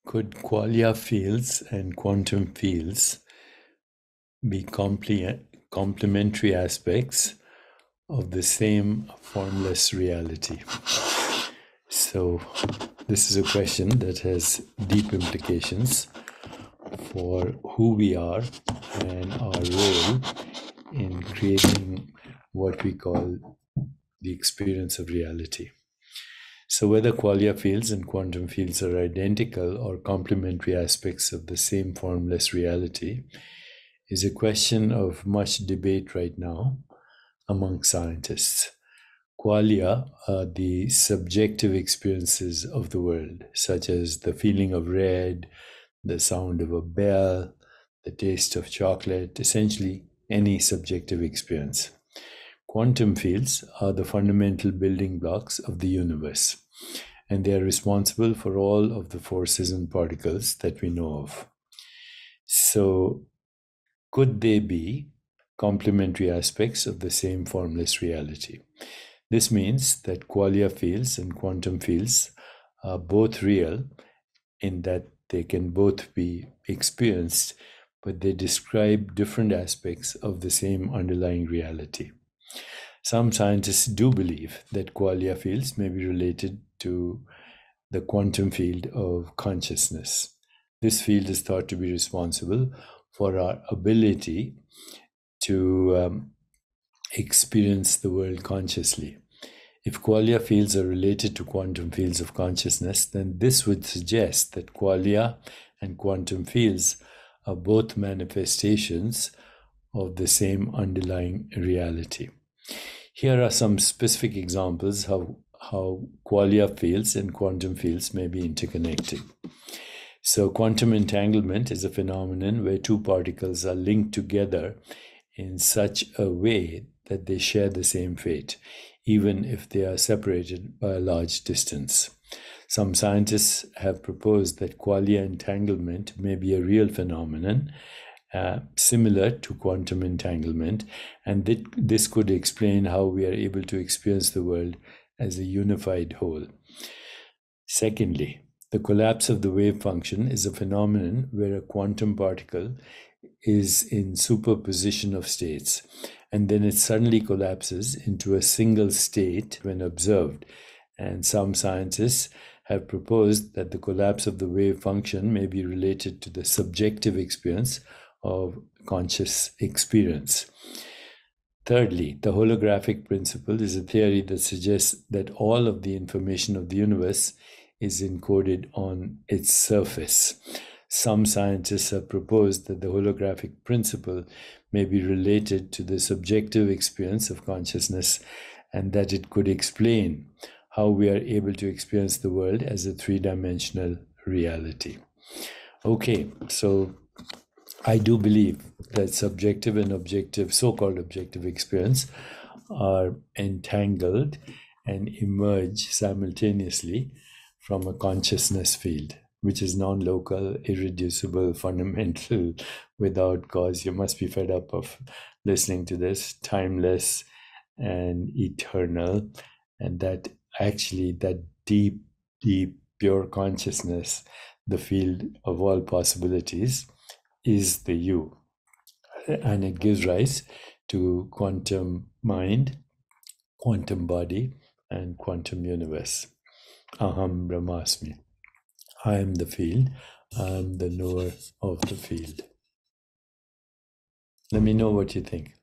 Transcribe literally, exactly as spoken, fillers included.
Could qualia fields and quantum fields be comple- complementary aspects of the same formless reality? So, this is a question that has deep implications for who we are and our role in creating what we call the experience of reality. So whether qualia fields and quantum fields are identical or complementary aspects of the same formless reality is a question of much debate right now among scientists. Qualia are the subjective experiences of the world, such as the feeling of red, the sound of a bell, the taste of chocolate, essentially any subjective experience. Quantum fields are the fundamental building blocks of the universe, and they are responsible for all of the forces and particles that we know of. So, could they be complementary aspects of the same formless reality? This means that qualia fields and quantum fields are both real in that they can both be experienced, but they describe different aspects of the same underlying reality. Some scientists do believe that qualia fields may be related to the quantum field of consciousness. This field is thought to be responsible for our ability to um, experience the world consciously. If qualia fields are related to quantum fields of consciousness, then this would suggest that qualia and quantum fields are both manifestations of the same underlying reality. Here are some specific examples how, how qualia fields and quantum fields may be interconnected. So quantum entanglement is a phenomenon where two particles are linked together in such a way that they share the same fate, even if they are separated by a large distance. Some scientists have proposed that qualia entanglement may be a real phenomenon, Uh, similar to quantum entanglement, and th- this could explain how we are able to experience the world as a unified whole. Secondly, the collapse of the wave function is a phenomenon where a quantum particle is in superposition of states, and then it suddenly collapses into a single state when observed. And some scientists have proposed that the collapse of the wave function may be related to the subjective experience of conscious experience. Thirdly, the holographic principle is a theory that suggests that all of the information of the universe is encoded on its surface. Some scientists have proposed that the holographic principle may be related to the subjective experience of consciousness, and that it could explain how we are able to experience the world as a three-dimensional reality. Okay, so I do believe that subjective and objective, so-called objective experience are entangled and emerge simultaneously from a consciousness field, which is non-local, irreducible, fundamental, without cause. You must be fed up of listening to this, timeless and eternal, and that actually that deep, deep, pure consciousness, the field of all possibilities, is the you, and it gives rise to quantum mind, quantum body, and quantum universe. Aham Brahmasmi. I am the field. I am the knower of the field. Let me know what you think.